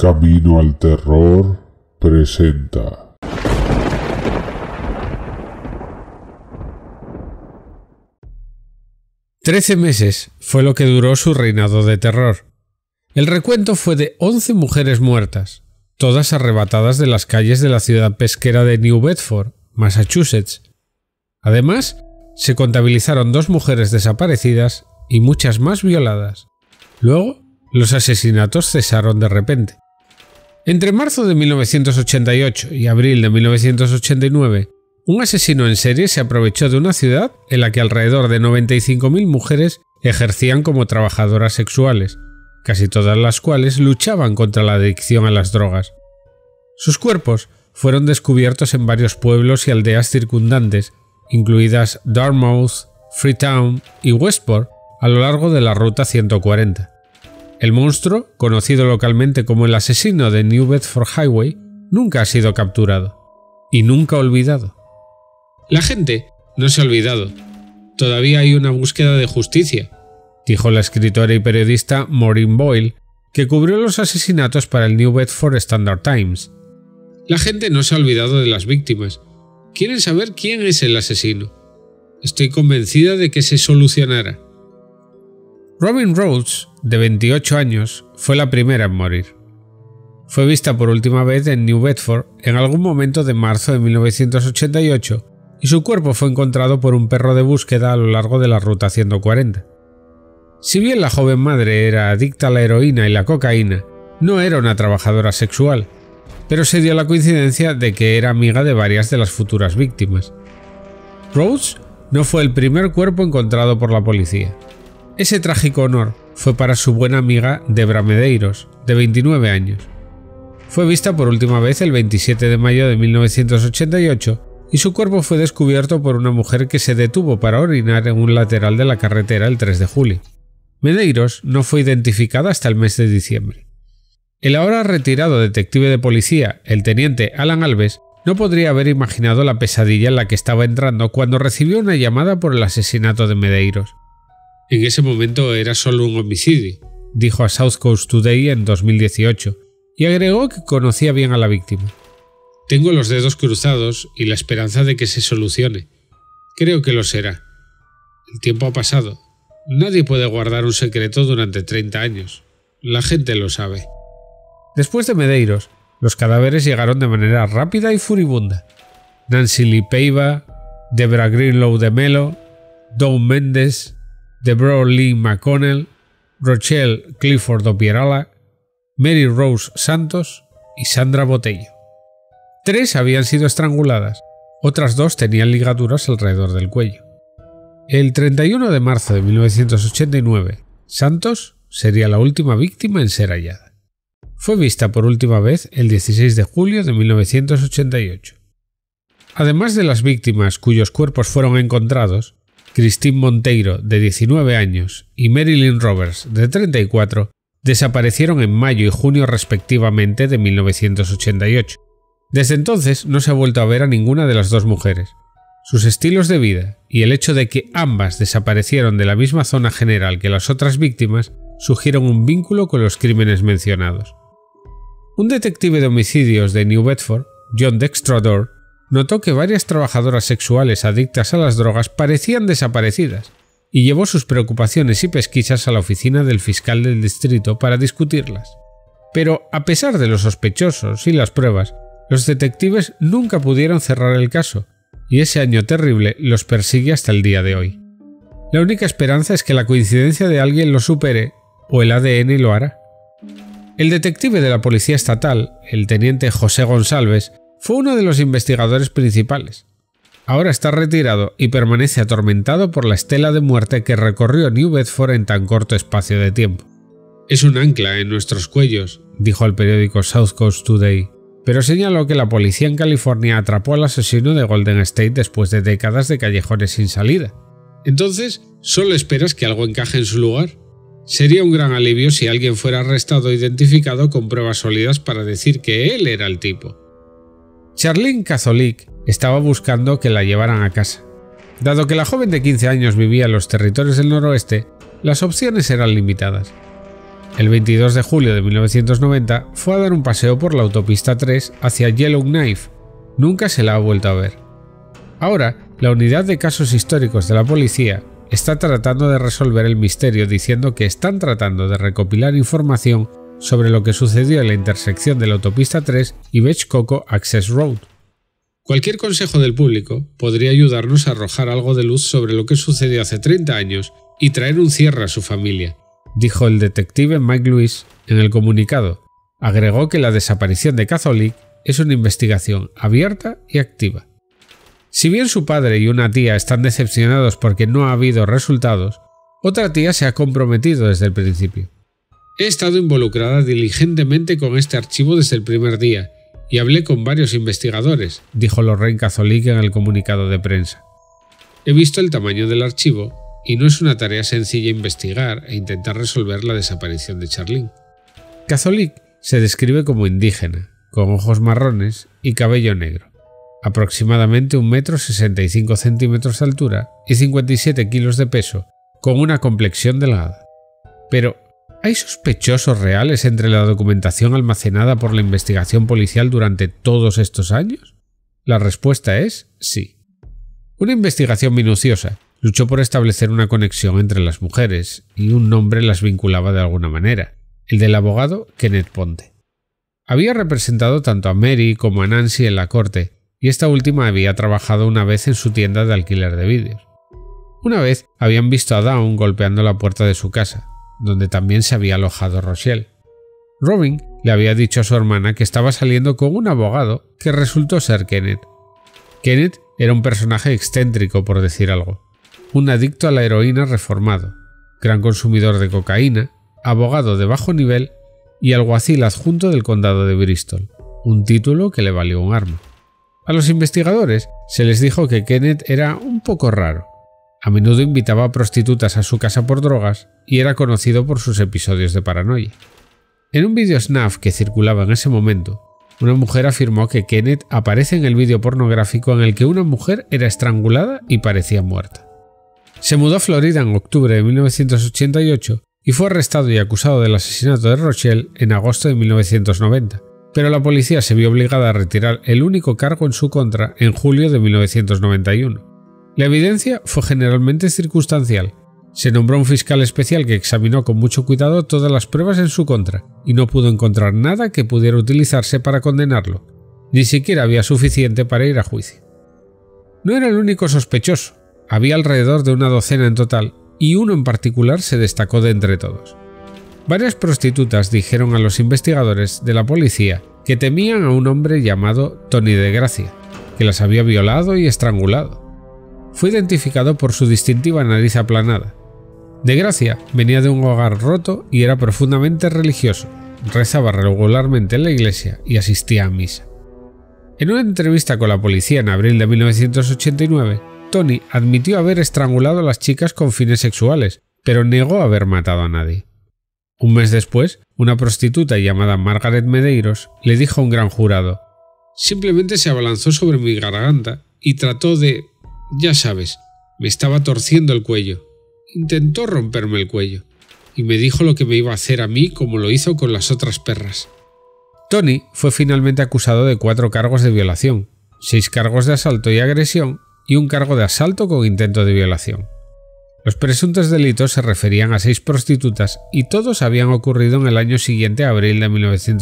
Camino al Terror presenta. «13 meses fue lo que duró su reinado de terror. El recuento fue de 11 mujeres muertas, todas arrebatadas de las calles de la ciudad pesquera de New Bedford, Massachusetts. Además, se contabilizaron 2 mujeres desaparecidas y muchas más violadas. Luego, los asesinatos cesaron de repente. Entre marzo de 1988 y abril de 1989, un asesino en serie se aprovechó de una ciudad en la que alrededor de 95.000 mujeres ejercían como trabajadoras sexuales, casi todas las cuales luchaban contra la adicción a las drogas. Sus cuerpos fueron descubiertos en varios pueblos y aldeas circundantes, incluidas Dartmouth, Freetown y Westport, a lo largo de la Ruta 140. El monstruo, conocido localmente como el asesino de New Bedford Highway, nunca ha sido capturado y nunca olvidado. La gente no se ha olvidado. Todavía hay una búsqueda de justicia, dijo la escritora y periodista Maureen Boyle, que cubrió los asesinatos para el New Bedford Standard Times. La gente no se ha olvidado de las víctimas. Quieren saber quién es el asesino. Estoy convencida de que se solucionará. Robin Rhodes, de 28 años, fue la primera en morir. Fue vista por última vez en New Bedford en algún momento de marzo de 1988 y su cuerpo fue encontrado por un perro de búsqueda a lo largo de la Ruta 140. Si bien la joven madre era adicta a la heroína y la cocaína, no era una trabajadora sexual, pero se dio la coincidencia de que era amiga de varias de las futuras víctimas. Rhodes no fue el primer cuerpo encontrado por la policía. Ese trágico honor fue para su buena amiga Debra Medeiros, de 29 años. Fue vista por última vez el 27 de mayo de 1988 y su cuerpo fue descubierto por una mujer que se detuvo para orinar en un lateral de la carretera el 3 de julio. Medeiros no fue identificada hasta el mes de diciembre. El ahora retirado detective de policía, el teniente Alan Alves, no podría haber imaginado la pesadilla en la que estaba entrando cuando recibió una llamada por el asesinato de Medeiros. En ese momento era solo un homicidio, dijo a South Coast Today en 2018, y agregó que conocía bien a la víctima. Tengo los dedos cruzados y la esperanza de que se solucione. Creo que lo será. El tiempo ha pasado. Nadie puede guardar un secreto durante 30 años. La gente lo sabe. Después de Medeiros, los cadáveres llegaron de manera rápida y furibunda. Nancy Lee Peiva, Debra Greenlow de Melo, Dawn Mendes, Deborah Lee McConnell, Rochelle Clifford Opierala, Mary Rose Santos y Sandra Botello. 3 habían sido estranguladas, otras 2 tenían ligaduras alrededor del cuello. El 31 de marzo de 1989, Santos sería la última víctima en ser hallada. Fue vista por última vez el 16 de julio de 1988. Además de las víctimas cuyos cuerpos fueron encontrados, Christine Monteiro, de 19 años, y Marilyn Roberts, de 34, desaparecieron en mayo y junio respectivamente de 1988. Desde entonces no se ha vuelto a ver a ninguna de las 2 mujeres. Sus estilos de vida y el hecho de que ambas desaparecieron de la misma zona general que las otras víctimas sugieren un vínculo con los crímenes mencionados. Un detective de homicidios de New Bedford, John Dextrador, notó que varias trabajadoras sexuales adictas a las drogas parecían desaparecidas y llevó sus preocupaciones y pesquisas a la oficina del fiscal del distrito para discutirlas. Pero, a pesar de los sospechosos y las pruebas, los detectives nunca pudieron cerrar el caso, y ese año terrible los persigue hasta el día de hoy. La única esperanza es que la coincidencia de alguien lo supere, o el ADN lo hará. El detective de la policía estatal, el teniente José González, fue uno de los investigadores principales. Ahora está retirado y permanece atormentado por la estela de muerte que recorrió New Bedford en tan corto espacio de tiempo. Es un ancla en nuestros cuellos, dijo al periódico South Coast Today, pero señaló que la policía en California atrapó al asesino de Golden State después de décadas de callejones sin salida. Entonces, ¿solo esperas que algo encaje en su lugar? Sería un gran alivio si alguien fuera arrestado e identificado con pruebas sólidas para decir que él era el tipo. Charlene Catholic estaba buscando que la llevaran a casa. Dado que la joven de 15 años vivía en los territorios del noroeste, las opciones eran limitadas. El 22 de julio de 1990 fue a dar un paseo por la autopista 3 hacia Yellowknife. Nunca se la ha vuelto a ver. Ahora, la unidad de casos históricos de la policía está tratando de resolver el misterio diciendo que están tratando de recopilar información sobre lo que sucedió en la intersección de la autopista 3 y Bechkoko Access Road. Cualquier consejo del público podría ayudarnos a arrojar algo de luz sobre lo que sucedió hace 30 años y traer un cierre a su familia, dijo el detective Mike Lewis en el comunicado. Agregó que la desaparición de Catholic es una investigación abierta y activa. Si bien su padre y una tía están decepcionados porque no ha habido resultados, otra tía se ha comprometido desde el principio. He estado involucrada diligentemente con este archivo desde el primer día y hablé con varios investigadores, dijo Lorraine Catholic en el comunicado de prensa. He visto el tamaño del archivo y no es una tarea sencilla investigar e intentar resolver la desaparición de Charlene. Catholic se describe como indígena, con ojos marrones y cabello negro, aproximadamente 1,65 m de altura y 57 kilos de peso, con una complexión delgada. Pero, ¿hay sospechosos reales entre la documentación almacenada por la investigación policial durante todos estos años? La respuesta es sí. Una investigación minuciosa luchó por establecer una conexión entre las mujeres y un nombre las vinculaba de alguna manera, el del abogado Kenneth Ponte. Había representado tanto a Mary como a Nancy en la corte y esta última había trabajado una vez en su tienda de alquiler de vídeos. Una vez habían visto a Dawn golpeando la puerta de su casa, donde también se había alojado Rochelle. Robin le había dicho a su hermana que estaba saliendo con un abogado que resultó ser Kenneth. Kenneth era un personaje excéntrico, por decir algo. Un adicto a la heroína reformado, gran consumidor de cocaína, abogado de bajo nivel y alguacil adjunto del condado de Bristol, un título que le valió un arma. A los investigadores se les dijo que Kenneth era un poco raro. A menudo invitaba a prostitutas a su casa por drogas y era conocido por sus episodios de paranoia. En un vídeo snuff que circulaba en ese momento, una mujer afirmó que Kenneth aparece en el vídeo pornográfico en el que una mujer era estrangulada y parecía muerta. Se mudó a Florida en octubre de 1988 y fue arrestado y acusado del asesinato de Rochelle en agosto de 1990, pero la policía se vio obligada a retirar el único cargo en su contra en julio de 1991. La evidencia fue generalmente circunstancial. Se nombró un fiscal especial que examinó con mucho cuidado todas las pruebas en su contra y no pudo encontrar nada que pudiera utilizarse para condenarlo. Ni siquiera había suficiente para ir a juicio. No era el único sospechoso. Había alrededor de una docena en total y uno en particular se destacó de entre todos. Varias prostitutas dijeron a los investigadores de la policía que temían a un hombre llamado Tony de Gracia, que las había violado y estrangulado. Fue identificado por su distintiva nariz aplanada. De Gracia venía de un hogar roto y era profundamente religioso. Rezaba regularmente en la iglesia y asistía a misa. En una entrevista con la policía en abril de 1989, Tony admitió haber estrangulado a las chicas con fines sexuales, pero negó haber matado a nadie. Un mes después, una prostituta llamada Margaret Medeiros le dijo a un gran jurado: «Simplemente se abalanzó sobre mi garganta y trató de... ya sabes, me estaba torciendo el cuello. Intentó romperme el cuello y me dijo lo que me iba a hacer a mí como lo hizo con las otras perras». Tony fue finalmente acusado de 4 cargos de violación, 6 cargos de asalto y agresión y un cargo de asalto con intento de violación. Los presuntos delitos se referían a 6 prostitutas y todos habían ocurrido en el año siguiente a abril de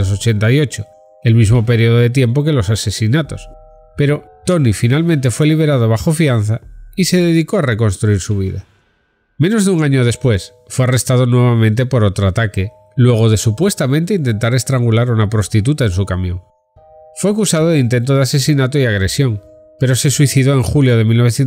1988, el mismo periodo de tiempo que los asesinatos. Pero Tony finalmente fue liberado bajo fianza y se dedicó a reconstruir su vida. Menos de un año después, fue arrestado nuevamente por otro ataque, luego de supuestamente intentar estrangular a una prostituta en su camión. Fue acusado de intento de asesinato y agresión, pero se suicidó en julio de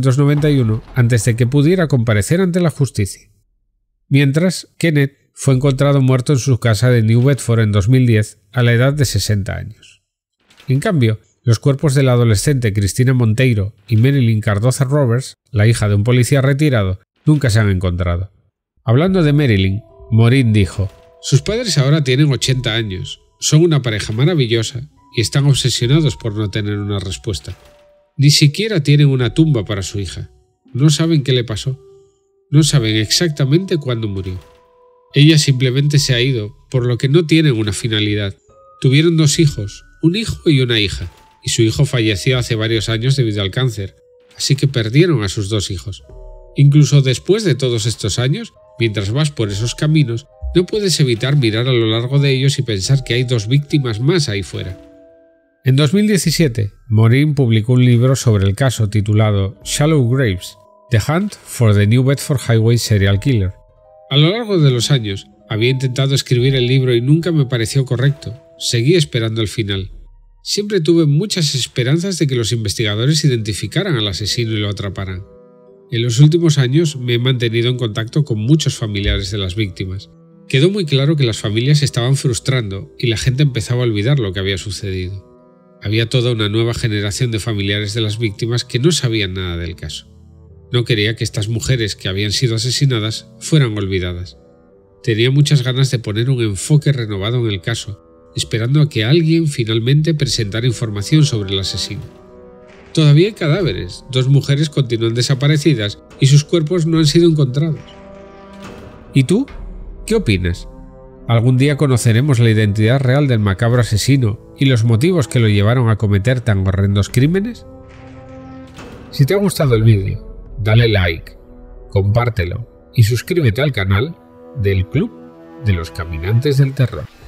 1991 antes de que pudiera comparecer ante la justicia. Mientras, Kenneth fue encontrado muerto en su casa de New Bedford en 2010 a la edad de 60 años. En cambio, los cuerpos de la adolescente Cristina Monteiro y Marilyn Cardoza Roberts, la hija de un policía retirado, nunca se han encontrado. Hablando de Marilyn, Maureen dijo: «Sus padres ahora tienen 80 años, son una pareja maravillosa y están obsesionados por no tener una respuesta. Ni siquiera tienen una tumba para su hija. No saben qué le pasó. No saben exactamente cuándo murió». Ella simplemente se ha ido, por lo que no tienen una finalidad. Tuvieron 2 hijos, un hijo y una hija, y su hijo falleció hace varios años debido al cáncer, así que perdieron a sus 2 hijos. Incluso después de todos estos años, mientras vas por esos caminos, no puedes evitar mirar a lo largo de ellos y pensar que hay 2 víctimas más ahí fuera. En 2017, Morin publicó un libro sobre el caso titulado Shallow Graves: The Hunt for the New Bedford Highway Serial Killer. A lo largo de los años, había intentado escribir el libro y nunca me pareció correcto. Seguí esperando el final. Siempre tuve muchas esperanzas de que los investigadores identificaran al asesino y lo atraparan. En los últimos años me he mantenido en contacto con muchos familiares de las víctimas. Quedó muy claro que las familias se estaban frustrando y la gente empezaba a olvidar lo que había sucedido. Había toda una nueva generación de familiares de las víctimas que no sabían nada del caso. No quería que estas mujeres que habían sido asesinadas fueran olvidadas. Tenía muchas ganas de poner un enfoque renovado en el caso, esperando a que alguien finalmente presentara información sobre el asesino. Todavía hay cadáveres, 2 mujeres continúan desaparecidas y sus cuerpos no han sido encontrados. ¿Y tú? ¿Qué opinas? ¿Algún día conoceremos la identidad real del macabro asesino y los motivos que lo llevaron a cometer tan horrendos crímenes? Si te ha gustado el vídeo, dale like, compártelo y suscríbete al canal del Club de los Caminantes del Terror.